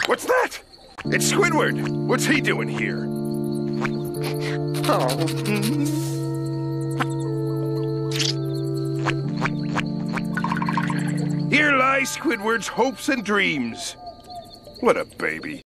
What's that? It's Squidward. What's he doing here? Here lie Squidward's hopes and dreams. What a baby.